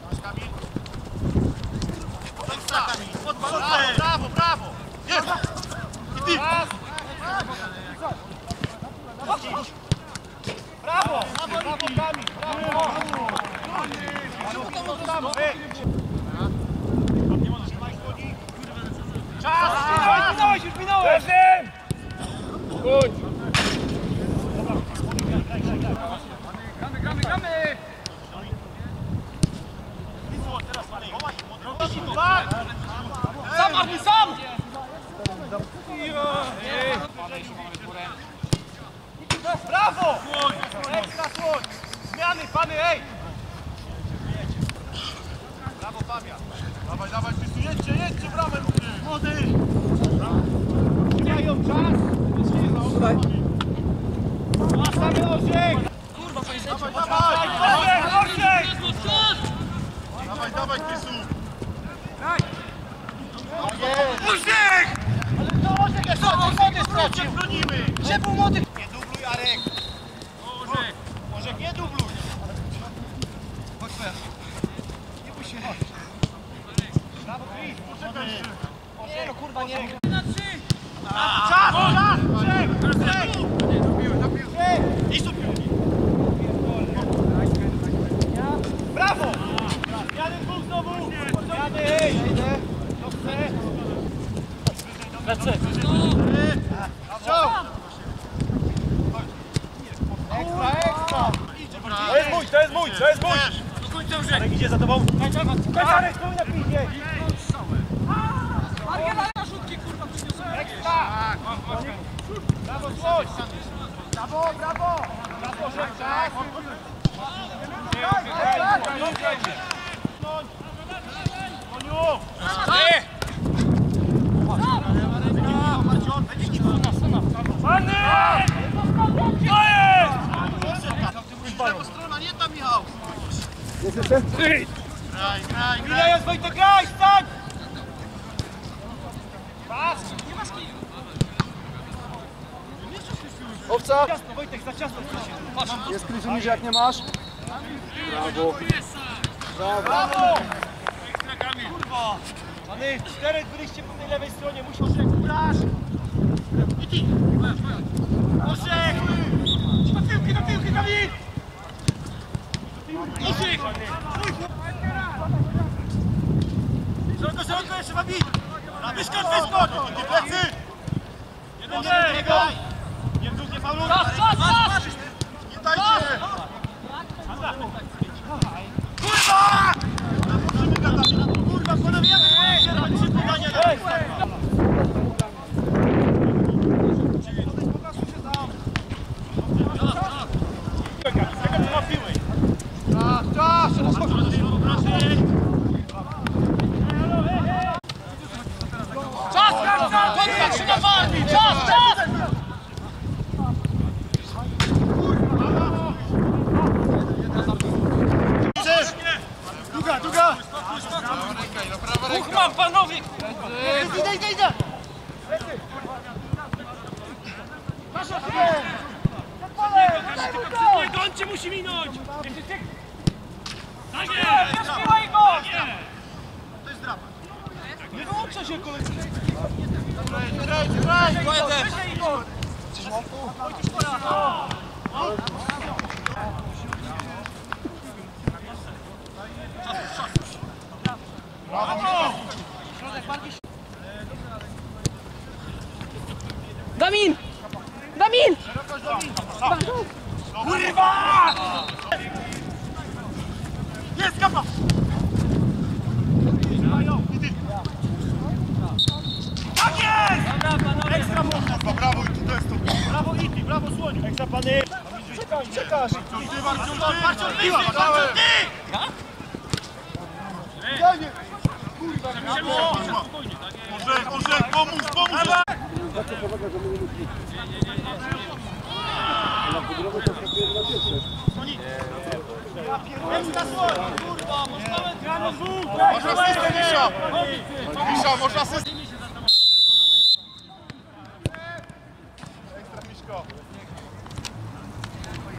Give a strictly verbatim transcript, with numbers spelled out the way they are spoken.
Brawo, brawo, brawo! Jest! I ty! Brawo! Brawo, Kamil! Brawo! Czas! Minąłeś, już minąłeś! Chodź! Gramy, gramy, gramy! Sam, Armin, sam! Brawo! Ekstra słoń! Zmiany, pany, ej! Brawo, Fabian! Dawaj, dawaj, Krystu, jedźcie, jedźcie, bramę! Młody! Mają czas! Słuchaj! Masamy orzech! Kurwa, dawaj, dawaj! Orzech, orzech! Dawaj, dawaj, Krystu! Orzech! Ale to orzech jest młody stracił! Bronimy! Gdzie był młody? Nie dubluj, Arek! Orzech! Orzech, nie dubluj! Chodź, nie bój się! Brawo, Chris, poczekaj się! Nie no, kurwa, nie! Na trzy! Czas! Czas! Trzech! Trzech! Idź do piłki! Brawo! Jadę dwóch znowu! Jadę, ej! To chce! Lecę! Strzał! Ekstra, ekstra! To jest mój, to jest mój, to jest mój! Do końca już jak idzie za tobą! Kaczarek, stój na piłkę! Margela na szutki, kurwa, przyniosę! Ekstra! Brawo, słoń! Brawo, brawo! Brawo, Szewczak! Koniu! Panny! To jest! Lewa strona, nie tam, Michał! Jest jeszcze? Graj, graj, graj! Ile jest, Wojtek, graj, stań! Pas! Nie masz kij! Owca! Ciasno, Wojtek, za ciasno się. Jest Krysiu niż jak nie masz? Brawo! Brawo! Brawo! Kurwa! Pany, czterech byliście po tej lewej stronie, musi Orzech, kuraż! I ty! Orzech! Na piłki, na piłki, Kamil! Orzech! Szeroko, szeroko, jeszcze Fabi! Wyskocz, wyskocz! Nie plecy! Jeden, jeden, nie gaj! Nie w dół, nie fauluj! Czas, czas, czas! Nie dajcie! Kurwa! Kurwa, ponawiamy! Czas, czas! Druga, druga! Uch mam, panowie! Idę, idę, idę! Nasza chwilę! Tylko gońcie musi minąć! Tak jest! Nie śpiewaj go! To jest dramat. Nie wyłącza się koledzy! Graj, graj, graj! Wyżej, Igor! Wojtuś, pora! Brawo! Damin! Damin! Kurwa! Jest kapa! Tak jest! Ekstra mocno! Brawo i tu to jest to! Brawo Iti, brawo Słoniu! Ekstra pany! Czekaj, czekasz! Marcion, wyżej! Marcion, ty! Ja nie! Kurwa, Orzech, Orzech, pomóż, pomóż! Zawsze pomaga, że my nie musimy. Na budowę to skakuje na pierwsze. Ekstra Słoń! Kurwa, można grano dwóch! Można asystę, Misza! Misza, można asystę! Ekstra Miszko!